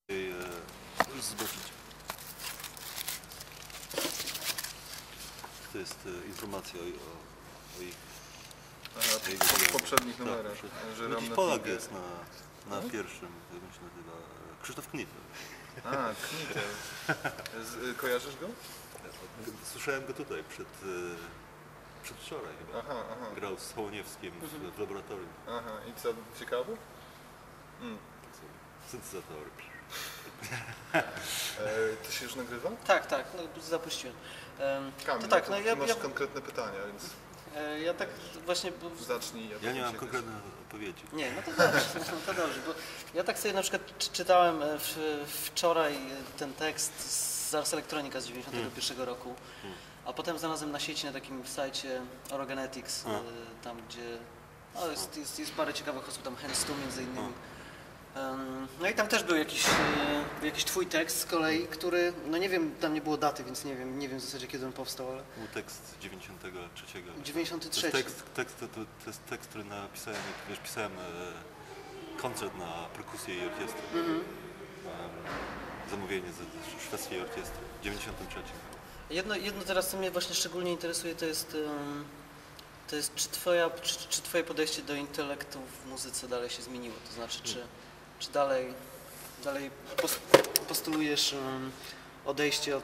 zobaczyć. To jest informacja o ich... w poprzednich numerach. Tak, jakiś Polak jest na pierwszym, jak on się nazywa? Krzysztof Knitel. A, Knitel. Kojarzysz go? Słyszałem go tutaj przedwczoraj chyba. Aha. Grał z Hołoniewskim w laboratorium. Aha, i co, ciekawe? Syntezatory. To się już nagrywa? Tak, no zapuściłem. Kamil, to tak, no ty masz konkretne pytania, więc ja tak właśnie... zacznij. Ja nie mam konkretnej odpowiedzi. Nie, no to dobrze, to dobrze, bo ja tak sobie na przykład czytałem wczoraj ten tekst z Ars Electronica z 91 roku, a potem znalazłem na sieci na takim sajcie Orogenetics, tam gdzie jest parę ciekawych osób, tam Hans Tu między innymi. No i tam też był jakiś twój tekst z kolei, który, no nie wiem, tam nie było daty, więc nie wiem w zasadzie kiedy on powstał, ale... Był tekst z 93. 93. To jest tekst, który napisałem, jak wiesz, pisałem koncert na perkusję i orkiestrę. Zamówienie ze szwedzkiej orkiestry w 93. Jedno teraz, co mnie właśnie szczególnie interesuje, to jest czy twoje podejście do intelektu w muzyce dalej się zmieniło? To znaczy, czy dalej postulujesz odejście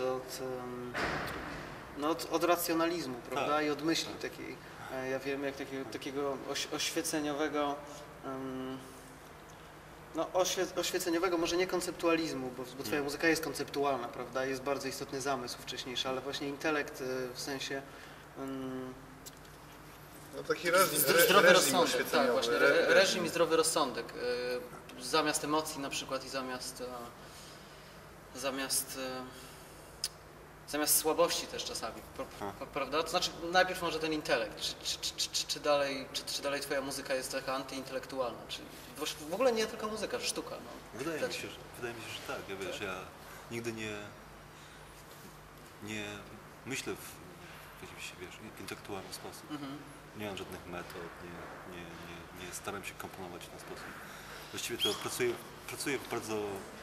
od racjonalizmu, prawda? Tak. I od myśli takiej, ja wiem, jak takiego oświeceniowego, oświeceniowego, może nie konceptualizmu, bo twoja muzyka jest konceptualna, prawda? Jest bardzo istotny zamysł wcześniejszy, ale właśnie intelekt w sensie... No taki zdrowy rozsądek, tak, właśnie, reżim i zdrowy rozsądek. Zamiast emocji na przykład i zamiast słabości też czasami, prawda? To znaczy najpierw może ten intelekt, czy dalej twoja muzyka jest trochę antyintelektualna, czy w ogóle nie tylko muzyka, sztuka. No. Wydaje mi się, że tak. Ja wiesz, ja nigdy nie myślę w jakiś, wiesz, intelektualny sposób. Nie mam żadnych metod, nie staram się komponować w ten sposób. Właściwie to pracuję w bardzo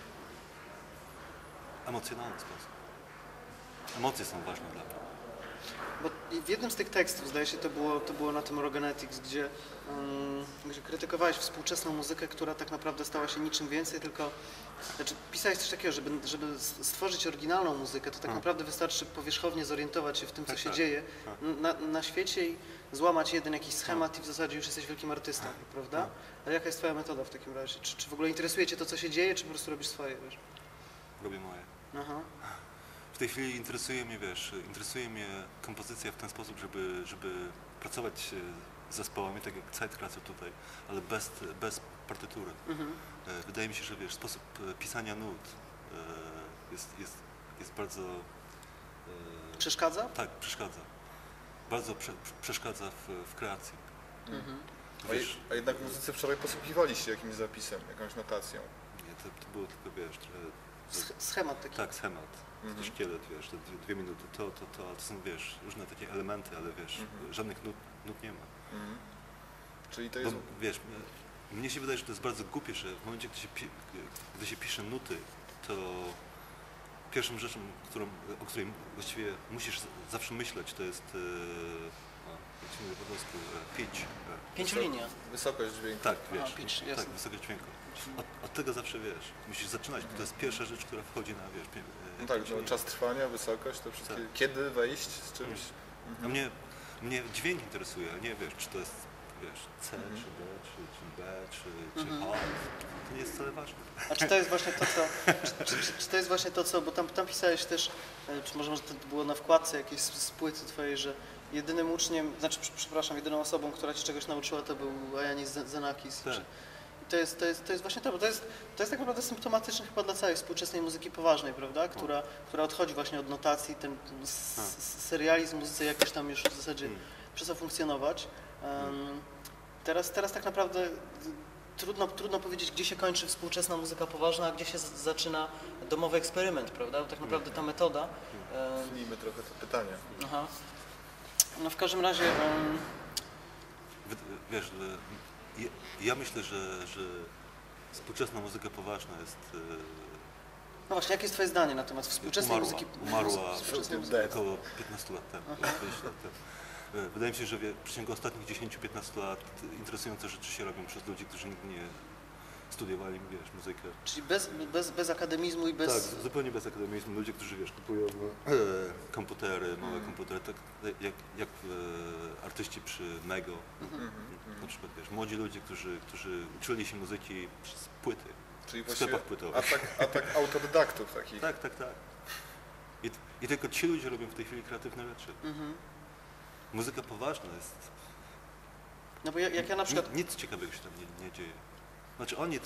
emocjonalny sposób. Emocje są ważne dla mnie. Bo w jednym z tych tekstów, zdaje się, to było na tym Orogenetics, gdzie krytykowałeś współczesną muzykę, która tak naprawdę stała się niczym więcej, tylko... Znaczy, pisałeś coś takiego, żeby stworzyć oryginalną muzykę, to tak naprawdę wystarczy powierzchownie zorientować się w tym, co się dzieje na świecie i złamać jeden jakiś schemat i w zasadzie już jesteś wielkim artystą, prawda? Ale jaka jest twoja metoda w takim razie? Czy w ogóle interesuje cię to, co się dzieje, czy po prostu robisz swoje, wiesz? Robię moje. Aha. W tej chwili interesuje mnie kompozycja w ten sposób, żeby pracować z zespołami, tak jak Zeitklasse tutaj, ale bez partytury. Wydaje mi się, że wiesz, sposób pisania nut jest bardzo... Przeszkadza? Tak, przeszkadza. Bardzo przeszkadza w kreacji. Wiesz, a jednak w muzyce wczoraj posługiwaliście jakimś zapisem, jakąś notacją. Nie, to było tylko, wiesz, trochę... Schemat taki. Tak, schemat. Szkielet, wiesz, te 2 minuty, to są, wiesz, różne takie elementy, ale wiesz, żadnych nut nie ma. Czyli to jest... Bo, wiesz, mnie się wydaje, że to jest bardzo głupie, że w momencie, gdy się pisze nuty, to pierwszą rzeczą, o której właściwie musisz zawsze myśleć, to jest, jak się mówi po polsku, pitch. Pięciolinia. Wysokość dźwięku. Tak, wiesz, pitch, tak, wysokość dźwięku. Od tego zawsze, wiesz, musisz zaczynać, bo to jest pierwsza rzecz, która wchodzi na, wiesz, no tak, no, czas trwania, wysokość, to wszystkie, kiedy wejść z czymś. A mnie dźwięk interesuje, ale nie wiesz, czy to jest, wiesz, C, czy D, czy B, czy A, to nie jest wcale ważne. A czy to jest właśnie to, co, czy to jest właśnie to, co, bo tam pisałeś też, czy może to było na wkładce jakiejś z płyty twojej, że jedynym uczniem, znaczy, przepraszam, jedyną osobą, która cię czegoś nauczyła, to był Ioannis Xenakis. Tak. To jest właśnie to, bo to jest tak naprawdę symptomatyczne chyba dla całej współczesnej muzyki poważnej, prawda? Która odchodzi właśnie od notacji, ten serializm w muzyce jakoś tam już w zasadzie przestał funkcjonować. Teraz tak naprawdę trudno powiedzieć, gdzie się kończy współczesna muzyka poważna, a gdzie się zaczyna domowy eksperyment, prawda? Bo tak naprawdę ta metoda... Tnijmy trochę te pytania. Aha. No w każdym razie... Wiesz, ja myślę, że Współczesna muzyka poważna jest No właśnie, jakie jest twoje zdanie na temat współczesnej muzyki? umarła Współczesnej muzyki. około 15 lat temu, 20 lat temu. Wydaje mi się, że w przeciągu ostatnich 10-15 lat interesujące rzeczy się robią przez ludzi, którzy nigdy nie studiowali, wiesz, muzykę. Czyli bez akademizmu i bez... Tak, zupełnie bez akademizmu. Ludzie, którzy, wiesz, kupują komputery, małe komputery, tak jak artyści przy Mego. Na przykład, wiesz, młodzi ludzie, którzy uczyli się muzyki przez płyty. Czyli W właściwie sklepach płytowych. atak autodydaktów takich. Tak. I tylko ci ludzie robią w tej chwili kreatywne rzeczy. Muzyka poważna jest... No bo jak ja na przykład... Nic ciekawego się tam nie dzieje. Znaczy oni,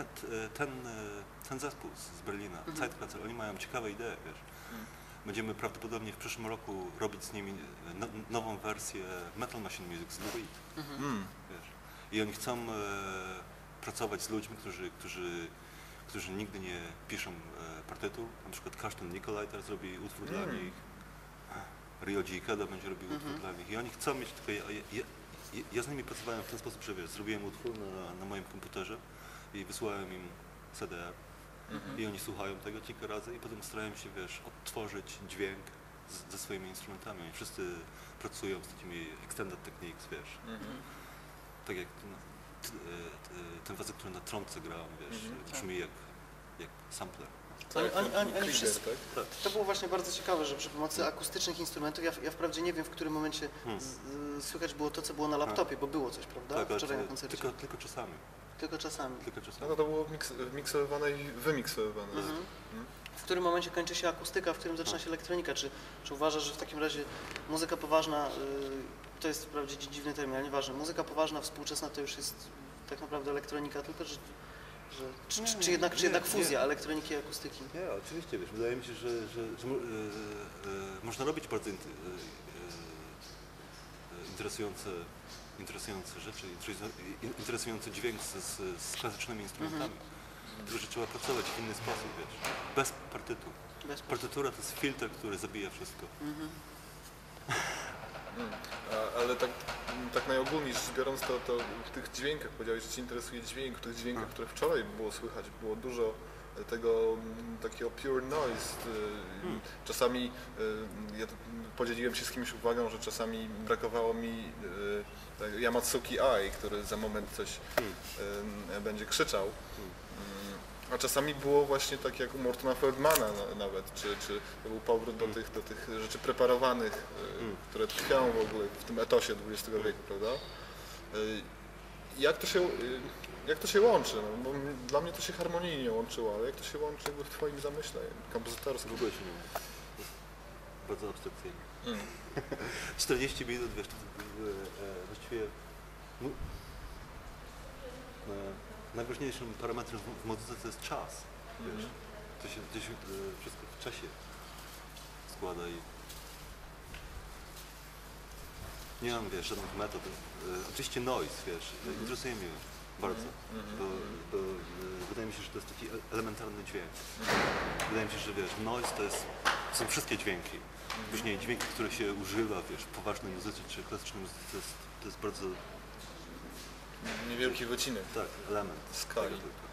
ten zespół z Berlina, Zeitklasser, oni mają ciekawe idee, wiesz. Będziemy prawdopodobnie w przyszłym roku robić z nimi nową wersję Metal Machine Music z Lou Reed, wiesz. I oni chcą pracować z ludźmi, którzy nigdy nie piszą partytur. Na przykład Carsten Nicolai teraz robi utwór dla nich, Rio G. Ikeda będzie robił utwór dla nich. I oni chcą mieć takie... Ja z nimi pracowałem w ten sposób, że wiesz, zrobiłem utwór na moim komputerze i wysłałem im CDR i oni słuchają tego kilka razy i potem starają się, wiesz, odtworzyć dźwięk ze swoimi instrumentami. Oni wszyscy pracują z takimi extended techniques, wiesz. Tak jak ten facet, który na trąbce grał, wiesz, brzmi jak sampler. Oni wszyscy, tak? to było właśnie bardzo ciekawe, że przy pomocy akustycznych instrumentów, ja wprawdzie nie wiem, w którym momencie słychać było to, co było na laptopie, bo było coś, prawda? Tak, Wczoraj na koncercie. tylko czasami. Tylko czasami. No to było miksowane i wymiksowane. W którym momencie kończy się akustyka, w którym zaczyna się elektronika? Czy uważasz, że w takim razie muzyka poważna, to jest wprawdzie dziwny termin, ale nieważne, muzyka poważna, współczesna to już jest tak naprawdę elektronika, tylko że czy jednak fuzja elektroniki i akustyki? Nie, oczywiście, wiesz, wydaje mi się, że można robić bardzo interesujące rzeczy, interesujący dźwięk z klasycznymi instrumentami. Tylko, że trzeba pracować w inny sposób, wiesz, bez partytur. Partytura to jest filtr, który zabija wszystko. Ale tak najogólniej rzecz biorąc, to w tych dźwiękach, powiedziałeś, że Cię interesuje dźwięk, w tych dźwiękach, które wczoraj było słychać, było dużo tego takiego pure noise. Czasami ja podzieliłem się z kimś uwagą, że czasami brakowało mi Yamatsuki Ai, który za moment coś będzie krzyczał. A czasami było właśnie tak jak u Mortona Feldmana nawet, czy to był powrót do tych rzeczy preparowanych, które tkwią w ogóle w tym etosie XX wieku, prawda? Jak to się łączy? No, bo dla mnie to się harmonijnie łączyło, ale jak to się łączy jakby w Twoim zamyśle kompozytorskim? W ogóle się nie łączy. Bardzo abstrakcyjnie. 40 minut, wiesz, to właściwie najważniejszym parametrem w muzyce to jest czas, wiesz. To się wszystko w czasie składa i nie mam, wiesz, żadnych metod. Oczywiście noise, wiesz, interesuje mnie bardzo, bo wydaje mi się, że to jest taki elementarny dźwięk. Wydaje mi się, że wiesz, noise to są wszystkie dźwięki. Później dźwięki, które się używa, wiesz, w poważnej muzyce czy klasycznej muzyce, to jest bardzo... Niewielki wycinek. Tak, element. Skali.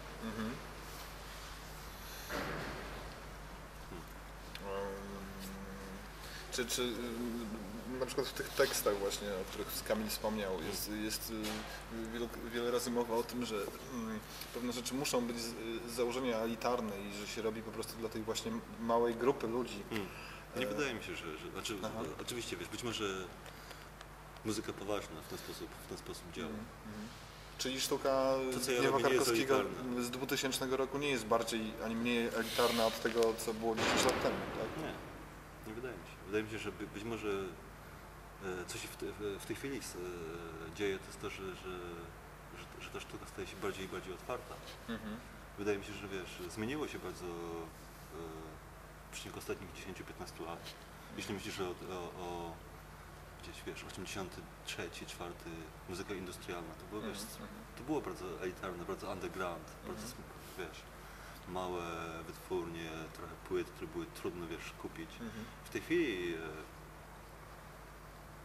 Czy na przykład w tych tekstach właśnie, o których Kamil wspomniał, jest wiele razy mowa o tym, że pewne rzeczy muszą być z założenia elitarne i że się robi po prostu dla tej właśnie małej grupy ludzi. Nie wydaje mi się, że znaczy, oczywiście, wiesz, być może muzyka poważna w ten sposób działa. Czyli sztuka Zbigniewa Karkowskiego z 2000 roku nie jest bardziej ani mniej elitarna od tego, co było 10 lat temu, tak? Nie wydaje mi się. Wydaje mi się, że być może co się w tej chwili dzieje, to jest to, że ta sztuka staje się bardziej i bardziej otwarta. Wydaje mi się, że wiesz, zmieniło się bardzo w przeciągu ostatnich 10-15 lat. Jeśli myślisz o gdzieś, wiesz, 83, 4, muzyka industrialna, to było, wiesz, to było bardzo elitarne, bardzo underground, bardzo, wiesz, małe wytwórnie, trochę płyt, które były trudno, wiesz, kupić. W tej chwili,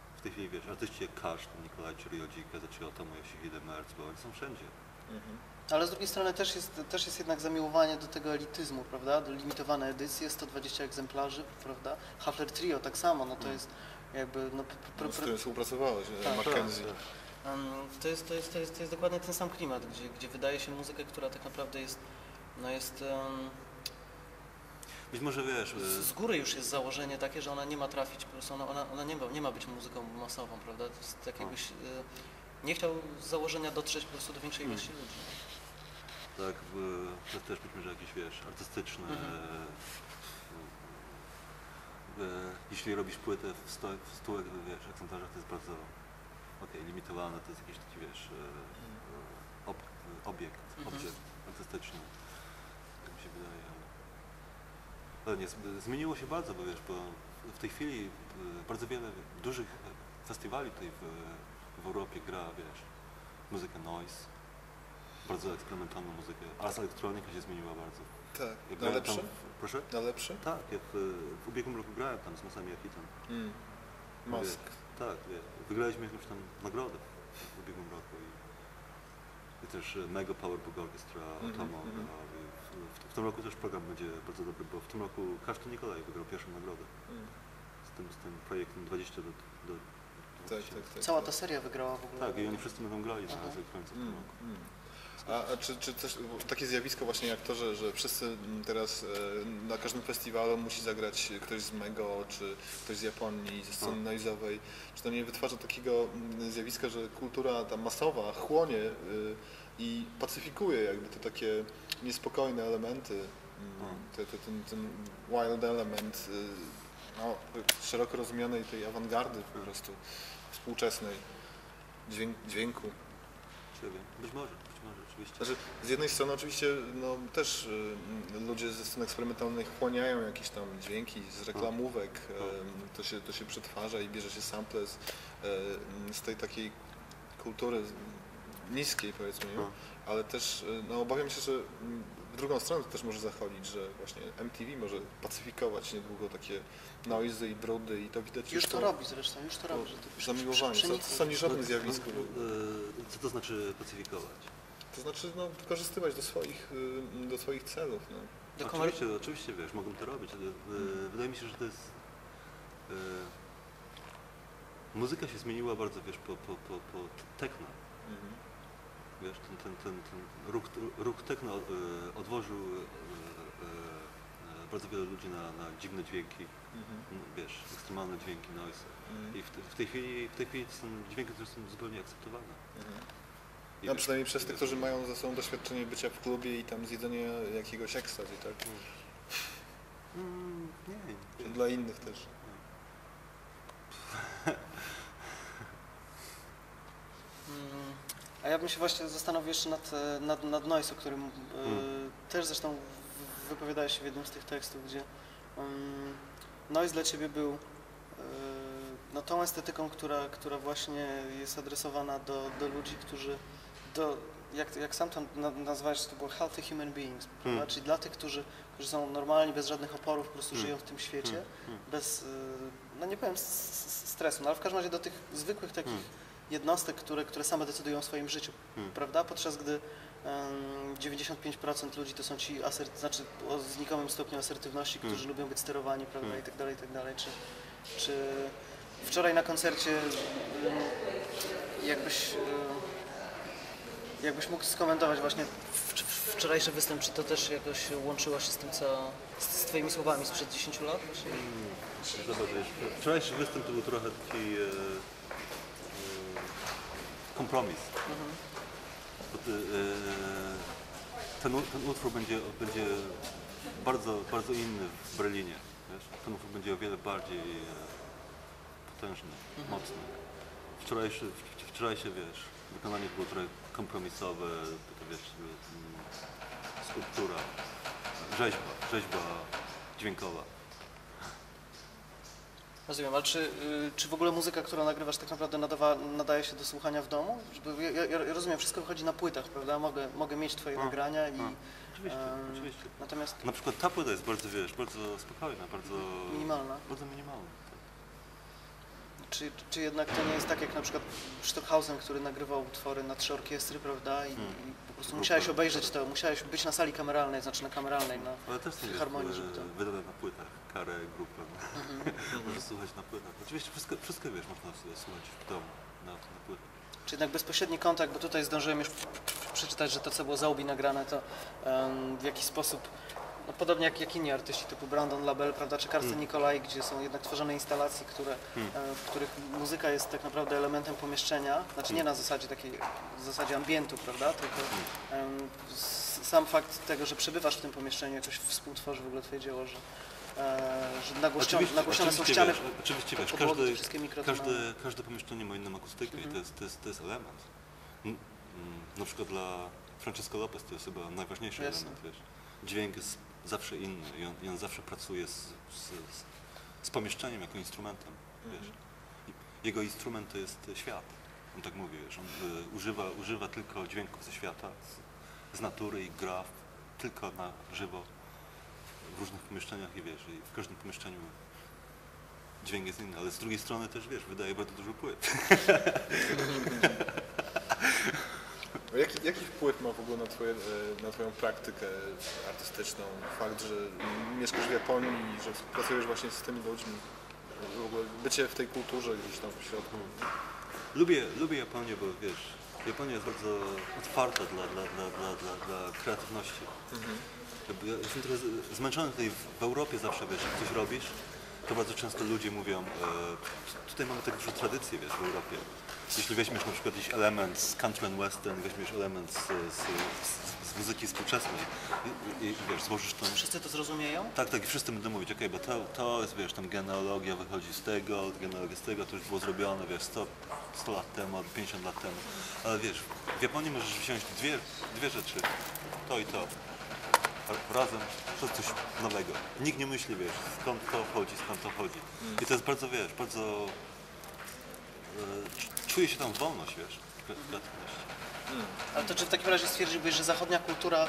wiesz, artyści jak Carsten Nicolai, czy Rio G. Ikeda, czy Otomo Yoshihide Merz, bo oni są wszędzie. Ale z drugiej strony też jest jednak zamiłowanie do tego elityzmu, prawda? Do limitowane edycje, 120 egzemplarzy, prawda? Huffler Trio tak samo, no to jest jakby... No, z którym współpracowałeś, Tak. Mackenzie. To jest dokładnie ten sam klimat, gdzie wydaje się muzykę, która tak naprawdę jest, no jest... Być może wiesz... Z góry już jest założenie takie, że ona nie ma trafić, po prostu ona nie ma być muzyką masową, prawda? To jest jakiegoś... Nie chciał z założenia dotrzeć po prostu do większej ilości ludzi. Tak, to też być może jakieś, wiesz, artystyczne... jeśli robisz płytę w 100 wiesz, egzemplarzach, to jest bardzo limitowane, to jest jakiś taki, wiesz, obiekt artystyczny, tak mi się wydaje. Ale nie, zmieniło się bardzo, bo wiesz, bo w tej chwili bardzo wiele dużych festiwali tutaj w Europie gra, wiesz, muzykę noise, bardzo eksperymentalną muzykę, Ars Electronica się zmieniła bardzo. Tak, Jak na grałem lepsze? tam proszę? Na lepsze? Tak, ja w ubiegłym roku grałem tam z Masami Akitem. Mask. Tak, wygraliśmy jakąś tam nagrodę w ubiegłym roku i też Mega Power Book Orchestra Atomo grała. W tym roku też program będzie bardzo dobry, bo w tym roku Kasztu Nikolaj wygrał pierwszą nagrodę z tym projektem 20 do Tak. Cała ta seria wygrała w ogóle. Tak, i oni wszyscy będą grali na końcu w tym roku. A czy coś, takie zjawisko właśnie jak to, że wszyscy teraz na każdym festiwalu musi zagrać ktoś z Mego, czy ktoś z Japonii, ze sceny noizowej, czy to nie wytwarza takiego zjawiska, że kultura ta masowa chłonie i pacyfikuje jakby te takie niespokojne elementy, ten wild element no, szeroko rozumianej tej awangardy po prostu współczesnej dźwięku. Być może oczywiście. Znaczy, z jednej strony oczywiście no, też ludzie ze sceny eksperymentalnej chłaniają jakieś tam dźwięki z reklamówek, to się przetwarza i bierze się sample z tej takiej kultury niskiej powiedzmy, nie? Ale też no, obawiam się, że w drugą stronę to też może zachodzić, że właśnie MTV może pacyfikować niedługo takie noizy i brudy i to widać Już to robi zresztą, już to robi. Zamiłowanie. Co sądzisz o tym zjawisku? Co to znaczy pacyfikować? To znaczy no, wykorzystywać do swoich celów. No. Oczywiście, wiesz, mogą to robić, ale wydaje mi się, że to jest... muzyka się zmieniła bardzo, wiesz, po techno. Wiesz, ten ruch techno odłożył bardzo wiele ludzi na dziwne dźwięki, wiesz, ekstremalne dźwięki, noise. I w tej chwili to są dźwięki, które są zupełnie akceptowane. No przynajmniej przez tych, którzy mają za sobą doświadczenie bycia w klubie i tam zjedzenia jakiegoś ekstazy, tak? Nie. Dla innych też. A ja bym się właśnie zastanowił jeszcze nad noise, o którym też zresztą wypowiadałeś się w jednym z tych tekstów, gdzie noise dla Ciebie był no, tą estetyką, która właśnie jest adresowana do ludzi, którzy, jak sam to nazwałeś, to było healthy human beings, czyli dla tych, którzy są normalni, bez żadnych oporów, po prostu żyją w tym świecie, bez, no nie powiem stresu, no ale w każdym razie do tych zwykłych takich jednostek, które same decydują o swoim życiu, prawda? Podczas gdy 95% ludzi to są ci znaczy o znikomym stopniu asertywności, którzy lubią być sterowani, prawda, i tak dalej. Czy wczoraj na koncercie jakbyś mógł skomentować właśnie wczorajszy występ, czy to też jakoś łączyło się z tym, z Twoimi słowami sprzed 10 lat właśnie? Zobacz, wczorajszy występ to był trochę taki kompromis. Ten utwór będzie bardzo inny w Berlinie. Wiesz? Ten utwór będzie o wiele bardziej potężny, mocny. Wczorajsze, wiesz, wykonanie było trochę kompromisowe, to wiesz, skulptura, rzeźba dźwiękowa. Rozumiem, ale czy w ogóle muzyka, którą nagrywasz, tak naprawdę nadaje się do słuchania w domu? Ja rozumiem, wszystko wychodzi na płytach, prawda? Mogę mieć Twoje nagrania i... Oczywiście. Natomiast... Na przykład ta płyta jest bardzo, wiesz, bardzo spokojna, bardzo minimalna. Bardzo minimalna. Tak. Czy jednak to nie jest tak jak na przykład Stockhausen, który nagrywał utwory na 3 orkiestry, prawda? I po prostu musiałeś obejrzeć to, musiałeś być na sali kameralnej, znaczy na kameralnej, na Ale też są harmonii, żeby to... wydane na płytach, karę, grupę. Możesz słuchać na płytach. Oczywiście wszystko wiesz, można sobie słuchać w domu na płytach. Czy jednak bezpośredni kontakt, bo tutaj zdążyłem już przeczytać, że to co było za Obi nagrane, to w jakiś sposób, no podobnie jak inni artyści typu Brandon Labelle, prawda, czy Karsten Nikolaj, gdzie są jednak tworzone instalacje, w których muzyka jest tak naprawdę elementem pomieszczenia, znaczy nie na zasadzie takiej, w zasadzie ambientu, prawda, tylko sam fakt tego, że przebywasz w tym pomieszczeniu jakoś współtworzy w ogóle twoje dzieło, że nagłośnione są ściany, oczywiście wiesz, podłogi, te wszystkie mikrofony. każde pomieszczenie ma inną akustykę i to jest element. Na przykład dla Francesco Lopez to jest chyba najważniejszy element, wiesz. Dźwięk jest zawsze inny i on zawsze pracuje z pomieszczeniem jako instrumentem, wiesz. Jego instrument to jest świat, on tak mówi, wiesz. On używa tylko dźwięków ze świata, z natury i gra tylko na żywo w różnych pomieszczeniach i wiesz, i w każdym pomieszczeniu dźwięk jest inny, ale z drugiej strony też wiesz, wydaje bardzo dużo płyt. Jaki wpływ ma w ogóle na twoją praktykę artystyczną fakt, że mieszkasz w Japonii i że pracujesz właśnie z tymi ludźmi, w ogóle bycie w tej kulturze gdzieś tam w środku? Lubię Japonię, bo wiesz, Japonia jest bardzo otwarta dla kreatywności. Ja jestem trochę zmęczony tutaj w Europie zawsze, wiesz, jak coś robisz, to bardzo często ludzie mówią, tutaj mamy tak dużo tradycji, wiesz, w Europie. Jeśli weźmiesz na przykład jakiś element z country and western, weźmiesz element z muzyki współczesnej i wiesz, złożysz to... Wszyscy to zrozumieją? Tak, i wszyscy będą mówić, okej, bo to jest, wiesz, tam genealogia wychodzi z tego, genealogia z tego, to już było zrobione, wiesz, 100 lat temu, albo 50 lat temu. Ale wiesz, w Japonii możesz wziąć dwie rzeczy, to i to. Razem to jest coś nowego. Nikt nie myśli, wiesz, skąd to chodzi. I to jest bardzo, wiesz, bardzo... czuje się tam wolność, wiesz, kreatywność. Ale to czy w takim razie stwierdziłbyś, że zachodnia kultura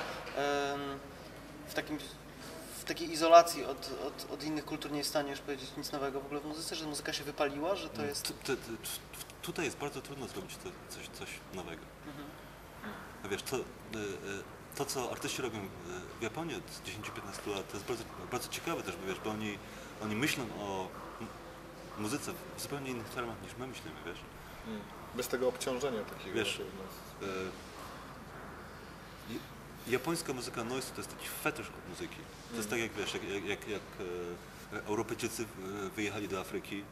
w takiej izolacji od innych kultur nie jest w stanie już powiedzieć nic nowego w ogóle w muzyce, że muzyka się wypaliła, że to jest... Tutaj jest bardzo trudno zrobić coś nowego. Wiesz, to, co artyści robią w Japonii od 10-15 lat, to jest bardzo, bardzo ciekawe też, bo wiesz, bo oni myślą o muzyce w zupełnie innych termach niż my myślimy, wiesz. Bez tego obciążenia takiego. Wiesz, japońska muzyka noise to jest taki fetysz od muzyki. To jest tak jak, wiesz, jak Europejczycy wyjechali do Afryki,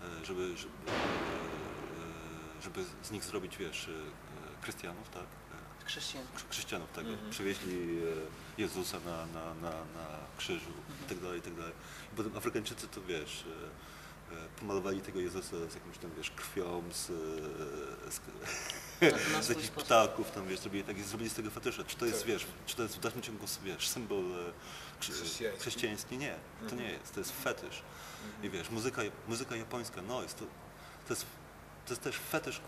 żeby z nich zrobić, wiesz, chrystianów, tak? Chrześcijanów, tak. Przywieźli Jezusa na krzyżu i tak dalej, i tak dalej. I potem Afrykańczycy to, wiesz, pomalowali tego Jezusa z jakimś tam, wiesz, krwią, z jakichś ptaków, tam, wiesz, zrobili z tego fetysza. Czy to jest, wiesz, czy to jest w dalszym ciągu, wiesz, symbol chrześcijański? Nie, to nie jest, to jest fetysz. I wiesz, muzyka japońska, no, to jest też fetysz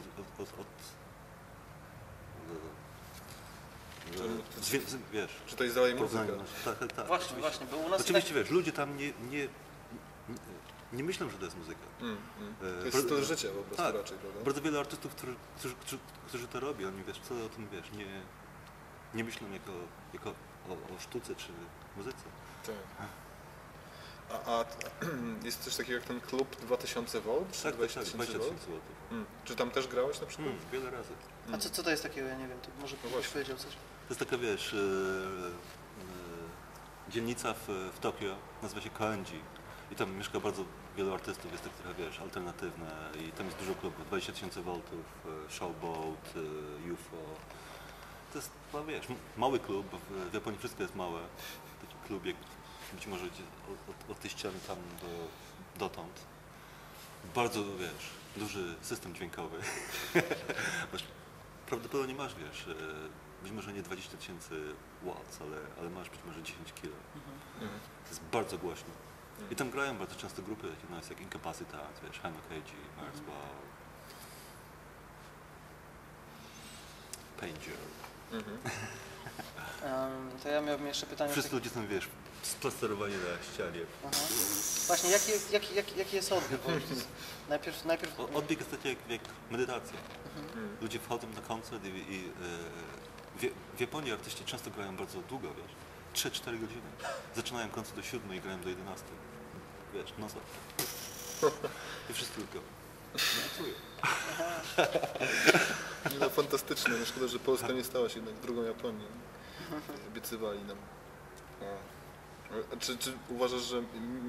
wiesz, czy to jest dalej muzyka? Tak. Właśnie, bo u nas oczywiście, wiesz, ludzie tam nie myślą, że to jest muzyka. To jest styl życia po prostu raczej, prawda? Bardzo wiele artystów, którzy to robią, oni wiesz, co o tym wiesz, nie myślą jako o sztuce czy muzyce. Tak. A jest coś takiego jak ten klub 2000 V? Tak, 20 000 zł. Czy tam też grałeś na przykład? Wiele razy. A co to jest takiego, ja nie wiem, to może byś powiedział coś? To jest taka, wiesz, dzielnica w Tokio, nazywa się Koenji. I tam mieszka bardzo wielu artystów, jest tak trochę, wiesz, alternatywne i tam jest dużo klubów, 20 000 V, Showboat, UFO. To jest, no, wiesz, mały klub, bo w Japonii wszystko jest małe. Taki klub, jak być może od tej ściany tam dotąd. Bardzo, wiesz, duży system dźwiękowy. Prawdopodobnie masz, wiesz, być może nie 20 000 watts, ale masz być może 10 kilo. To jest bardzo głośno. I tam grają bardzo często grupy takie jak Incapacitat, wiesz, Hano Keiji, Mars Wow, Panger. To ja miałbym jeszcze pytanie. Wszyscy ludzie są, wiesz, splasterowani na ścianie. Aha. Właśnie, jaki jest odbiór? Bo najpierw... Odbieg jest taki jak medytacja. Ludzie wchodzą na koncert i w Japonii artyści często grają bardzo długo, wiesz, 3-4 godziny. Zaczynają koncert do 7 i grają do 11. Wiesz, no co? I wszyscy tylko medytują. No fantastyczne, no szkoda, że Polska nie stała się jednak drugą Japonią. Obiecywali nam. Czy uważasz, że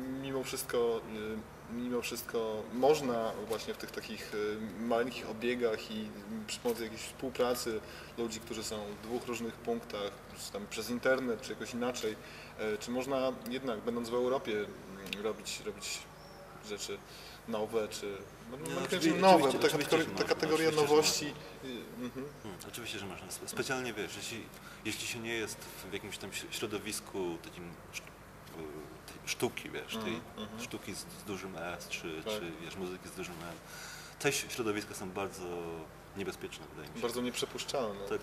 mimo wszystko można właśnie w tych takich maleńkich obiegach i przy pomocy jakiejś współpracy ludzi, którzy są w dwóch różnych punktach, czy tam przez internet, czy jakoś inaczej, czy można jednak, będąc w Europie, robić rzeczy nowe, czy... nowe, bo ta kategoria nowości... Oczywiście, że można. Specjalnie, wiesz, jeśli się nie jest w jakimś tam środowisku takim sztuki, wiesz, tej sztuki z dużym S, czy wiesz, muzyki z dużym M. Te środowiska są bardzo niebezpieczne, wydaje mi się. Bardzo nieprzepuszczalne. Tak.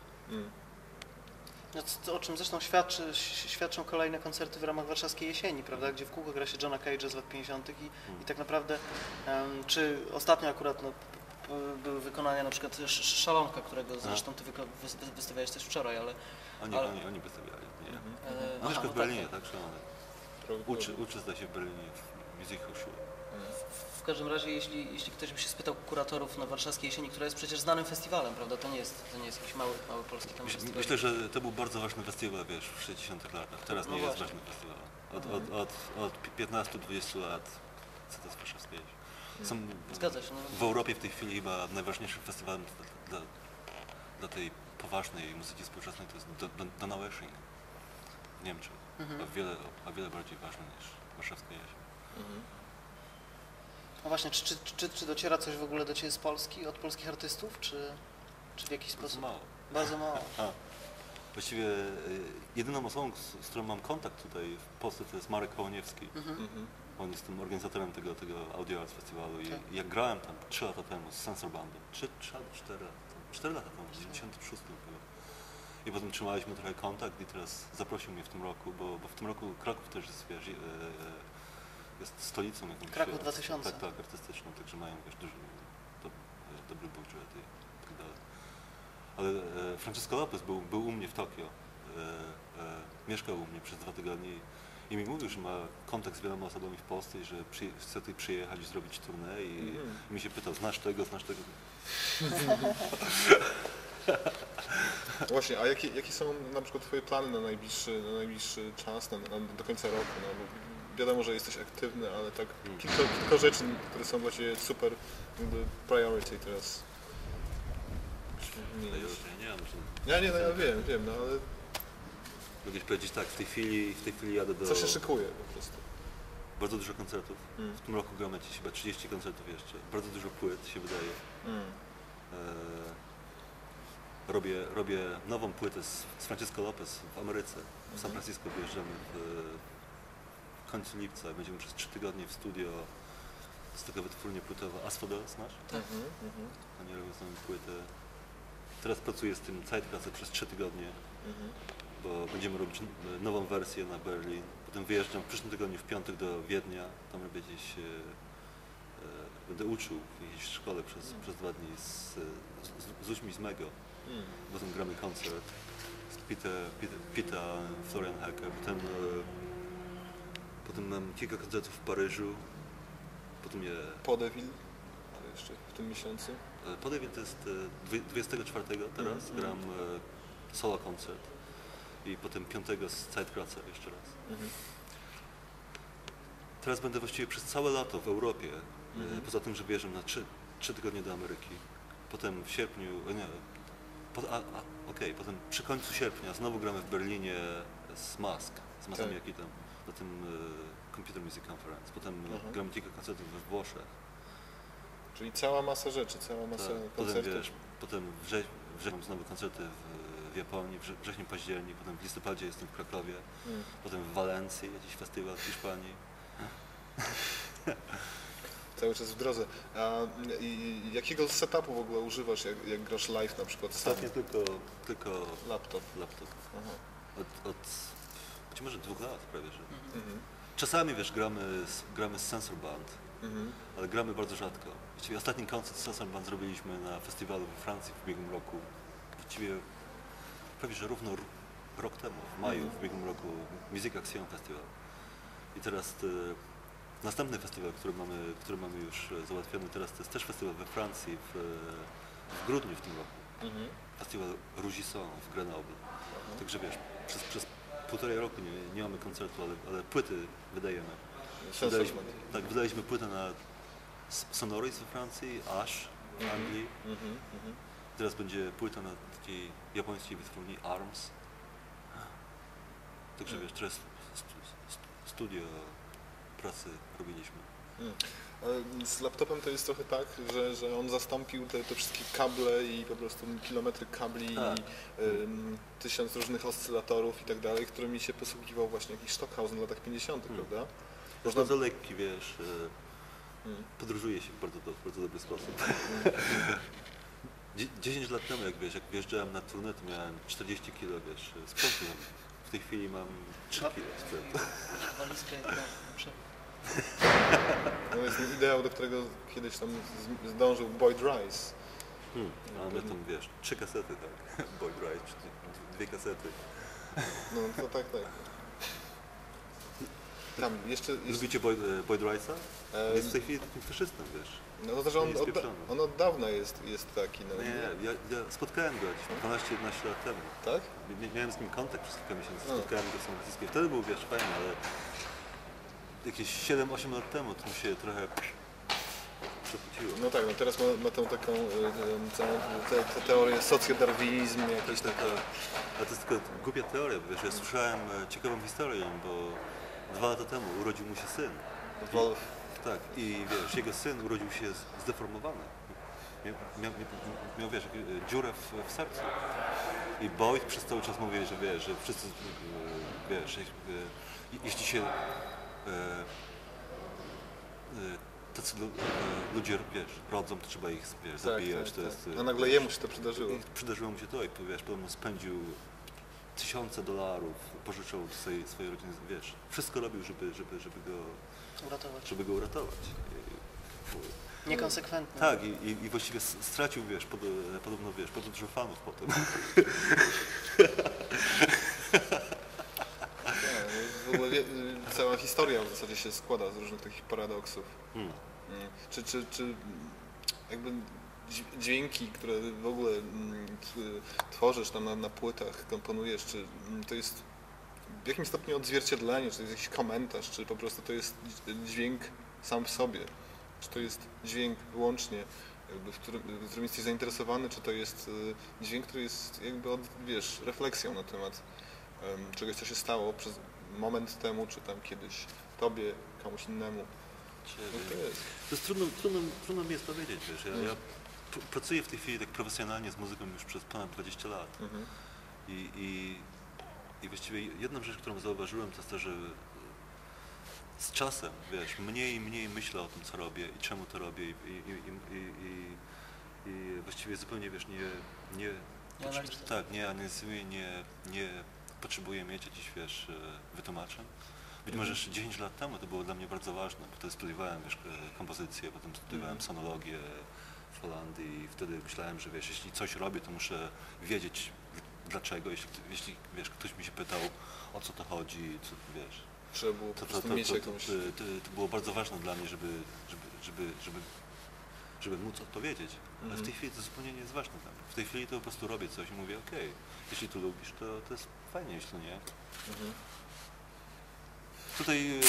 No, o czym zresztą świadczą kolejne koncerty w ramach Warszawskiej Jesieni, prawda, gdzie w kółko gra się Johna Cage'a z lat 50. I tak naprawdę, czy ostatnio akurat były wykonania na przykład Szalonka, którego zresztą ty wystawiałeś też wczoraj, ale... Oni wystawiali, nie? On mieszka w Berlinie, tak? Uczy zdaje się w Berlinie w Music Hochschule. W każdym razie, jeśli ktoś by się spytał kuratorów na Warszawskiej Jesieni, która jest przecież znanym festiwalem, prawda, to nie jest jakiś mały polski tam festiwal. Myślę, że to był bardzo ważny festiwal, wiesz, w 60 latach. Teraz nie jest ważny festiwal. Od 15-20 lat co to jest Warszawska Jesień. Zgadza się. W Europie w tej chwili chyba najważniejszym festiwalem dla tej poważnej muzyki współczesnej to jest Donaueschingen w Niemczech. O wiele bardziej ważny niż Warszawska Jesień. No właśnie, czy dociera coś w ogóle do Ciebie z Polski, od polskich artystów, czy w jakiś sposób? Mało. Bardzo mało. Właściwie jedyną osobą, z którą mam kontakt tutaj w Polsce, to jest Marek Kołoniewski. On jest tym organizatorem tego Audio Arts Festiwalu i jak grałem tam 3 lata temu z Sensor Bandem, 3 albo 4 lata, 4 lata temu, w 96 chyba. I potem trzymaliśmy trochę kontakt i teraz zaprosił mnie w tym roku, bo w tym roku Kraków też jest, wiesz, jest stolicą jakąś. Kraków 2000. Tak, artystyczną, także mają, wiesz, dobry budżet i tak dalej. Ale Francesco Lopez był u mnie w Tokio, mieszkał u mnie przez 2 tygodnie i mi mówił, że ma kontakt z wieloma osobami w Polsce i że chce tutaj przyjechać i zrobić tournée i mi się pytał, znasz tego? Właśnie, a jakie są na przykład Twoje plany na najbliższy czas, do końca roku? No, bo wiadomo, że jesteś aktywny, ale tak kilka rzeczy, które są dla Ciebie super priority teraz. Ja wiem, no ale... Mogę powiedzieć tak, w tej chwili jadę do... Co się szykuje po prostu? Bardzo dużo koncertów. W tym roku gramy dziś chyba 30 koncertów jeszcze. Bardzo dużo płyt się wydaje. Robię nową płytę z Francesco Lopez w Ameryce. W San Francisco wyjeżdżamy w końcu lipca. Będziemy przez 3 tygodnie w studio. To jest taka wytwórnia płytowa. Asphodel, znasz? Tak. Oni robią z nami płytę. Teraz pracuję z tym Zeitklasse przez 3 tygodnie, bo będziemy robić nową wersję na Berlin. Potem wyjeżdżam w przyszłym tygodniu w piątek do Wiednia. Tam robię gdzieś, będę uczył w jakiejś szkole przez 2 dni z ludźmi z Mego. Potem gramy koncert z Pita, Florian Hacker. Potem mam kilka koncertów w Paryżu. Potem Podeville, to jeszcze w tym miesiącu. Podeville to jest 24 teraz, gram solo koncert i potem 5 z Zeitklasse jeszcze raz. Teraz będę właściwie przez całe lato w Europie, poza tym, że wyjeżdżam na 3 tygodnie do Ameryki. Potem w sierpniu, potem przy końcu sierpnia znowu gramy w Berlinie z Masami Akitem na tym Computer Music Conference. Potem gramy kilka koncertów we Włoszech. Czyli cała masa rzeczy, koncertów. Potem wrzesień znowu koncerty w Japonii, wrzesień, październik, potem w listopadzie jestem w Krakowie, potem w Walencji, jakiś festiwal w Hiszpanii. Cały czas w drodze. A jakiego setupu w ogóle używasz, jak grasz live na przykład? Ostatnio tylko laptop. od być może 2 lat prawie, że. Mhm. Czasami, wiesz, gramy z Sensor Band, Mhm. ale gramy bardzo rzadko. Właściwie ostatni koncert z Sensor Band zrobiliśmy na festiwalu we Francji w ubiegłym roku. Właściwie prawie, że równo rok temu, w maju w ubiegłym roku, Music Action Festival. I teraz następny festiwal, który mamy już załatwiony teraz, to jest też festiwal we Francji w grudniu w tym roku. Mhm. Festiwal Rougisson w Grenoble. Także wiesz, przez 1,5 roku nie mamy koncertu, ale płyty wydajemy. Wydaliśmy płytę na Sonoris we Francji, Ash w Anglii. Teraz będzie płyta na takiej japońskiej wytwórni Arms. Także wiesz, teraz studio pracy robiliśmy. Ale z laptopem to jest trochę tak, że on zastąpił te wszystkie kable i po prostu kilometry kabli Tak. i 1000 różnych oscylatorów i tak dalej, którymi się posługiwał właśnie jakiś Stockhausen w latach 50., prawda? Jest bardzo lekki, wiesz, podróżuje się w bardzo dobry sposób. 10 lat temu, jak wjeżdżałem na turnę, to miałem 40 kg, wiesz, sprzętu. W tej chwili mam 3 kg sprzętu. Walizkę, dobrze. No jest ten ideał, do którego kiedyś tam zdążył Boyd Rice. A my tam, wiesz, 3 kasety, tak? Boyd Rice, 2 kasety. No to tak. Tam jeszcze... Lubicie Boyd Rice'a? Jest w tej chwili takim faszystą, wiesz. No to, że Nie jest pieprzony. on od dawna jest taki, no. Nie, ja spotkałem go gdzieś 12-11 lat temu. Tak? Miałem z nim kontakt przez kilka miesięcy, spotkałem go w San Francisco. Wtedy był, wiesz, fajny, ale jakieś 7-8 lat temu to mi się trochę przepociło. No tak, no teraz ma tą taką całą tę teorię socjodarwinizm To jakiś jest taka, ale to jest tylko głupia teoria, bo wiesz, ja słyszałem ciekawą historię, bo 2 lata temu urodził mu się syn. Tak, i wiesz, jego syn urodził się zdeformowany. Miał wiesz, dziurę w sercu. I Boyd przez cały czas mówił, że wiesz, że wszyscy, wiesz, jeśli się tacy ludzie, wiesz, rodzą, to trzeba ich, wiesz, zabijać. To jest, a nagle jemu się to przydarzyło. Przydarzyło mu się to i wiesz, potem spędził $1000, pożyczał swojej rodziny, wiesz, wszystko robił, żeby go uratować. Niekonsekwentne. Tak, i właściwie stracił, wiesz, podobno, wiesz, bardzo dużo fanów potem. W ogóle cała historia w zasadzie się składa z różnych takich paradoksów. Czy jakby dźwięki, które w ogóle tworzysz tam na płytach, komponujesz, czy to jest w jakimś stopniu odzwierciedlenie, czy to jest jakiś komentarz, czy po prostu to jest dźwięk sam w sobie? Czy to jest dźwięk wyłącznie, jakby w którym jesteś zainteresowany, czy to jest dźwięk, który jest jakby, wiesz, refleksją na temat czegoś, co się stało przez moment temu, czy tam kiedyś tobie, komuś innemu. No to jest trudno mi jest powiedzieć, wiesz, ja pracuję w tej chwili tak profesjonalnie z muzyką już przez ponad 20 lat. I właściwie jedna rzecz, którą zauważyłem, to jest to, że z czasem, wiesz, mniej i mniej myślę o tym, co robię i czemu to robię i właściwie zupełnie, wiesz, nie analizuję, nie potrzebuję mieć jakichś, wiesz, wytłumaczeń. Być może jeszcze 10 lat temu to było dla mnie bardzo ważne, bo wtedy studiowałem, wiesz, kompozycję, potem studiowałem sonologię w Holandii i wtedy myślałem, że wiesz, jeśli coś robię, to muszę wiedzieć dlaczego, jeśli wiesz, ktoś mi się pytał, o co to chodzi, co, wiesz. Trzeba było po prostu mieć jakąś... To było bardzo ważne dla mnie, żeby móc odpowiedzieć, ale w tej chwili to zupełnie nie jest ważne. W tej chwili to po prostu robię coś i mówię, okej, jeśli to lubisz, to jest fajnie, jeśli nie. Tutaj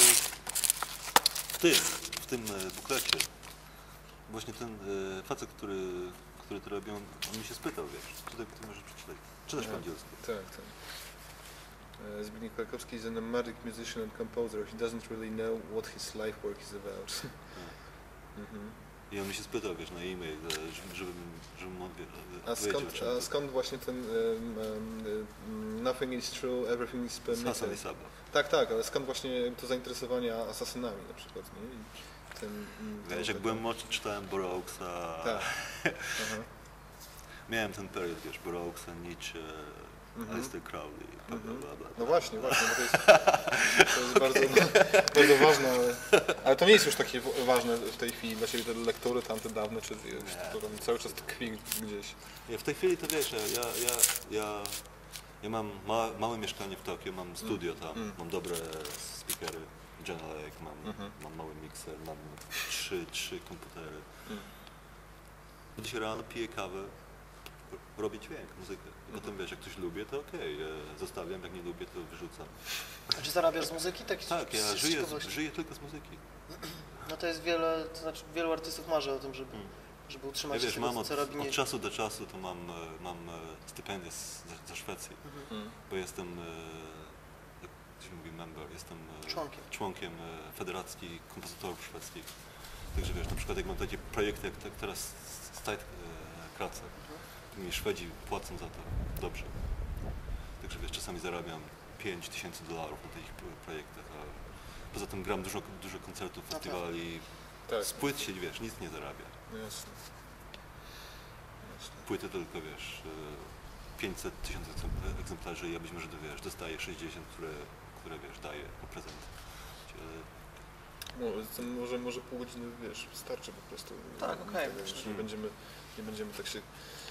w tym buklecie właśnie ten facet, który to robi, on mi się spytał, wiesz, tutaj ty możesz przeczytać. Czytasz po angielsku. Tak. Zbigniew Krakowski is an American musician and composer. He doesn't really know what his life work is about. I on mi się spytał, wiesz, na e-mail, żebym on a skąd właśnie ten nothing is true, everything is permitted? Hassan i Saba. Tak, ale skąd właśnie to zainteresowanie asasynami na przykład, nie? Wiesz, jak byłem młodszy, czytałem Burroughsa. Tak. Miałem ten period, wiesz, Burroughsa, Nietzsche, Aleister Crowley, bla, bla, bla. No właśnie, bo to jest bardzo, bardzo ważne, ale to nie jest już takie ważne w tej chwili dla Ciebie, te lektury tamte dawne, czy które cały czas tkwi gdzieś. W tej chwili to wiesz, ja mam małe mieszkanie w Tokio, mam studio tam, mam dobre speakery, Genelec, mam mały mikser, mam trzy komputery. Dzisiaj rano piję kawę, robię dźwięk, muzykę. I potem wiesz, jak coś lubię, to okej, zostawiam, jak nie lubię, to wyrzucam. A czy zarabiasz z muzyki? Tak, ja z ciekawości? żyję tylko z muzyki. No to jest to znaczy wielu artystów marzy o tym, żeby utrzymać się z Wiesz, tego, mam co robi. od czasu do czasu to mam stypendię ze Szwecji, bo jestem, jak się mówi, member, jestem członkiem Federacji Kompozytorów Szwedzkich. Także wiesz, na przykład jak mam takie projekty, jak teraz Kracę, to mi Szwedzi płacą za to dobrze. Także wiesz, czasami zarabiam $5000 na tych projektach, a poza tym gram dużo koncertów, festiwali. Tak. Z płyt się, wiesz, nic nie zarabia. Jasne. Płyty tylko, wiesz, 500 000 egzemplarzy i ja być może, wiesz, dostaję 60, które wiesz, daję na prezent. Może pół godziny, wiesz, starczy po prostu. Tak, okej. Nie będziemy tak się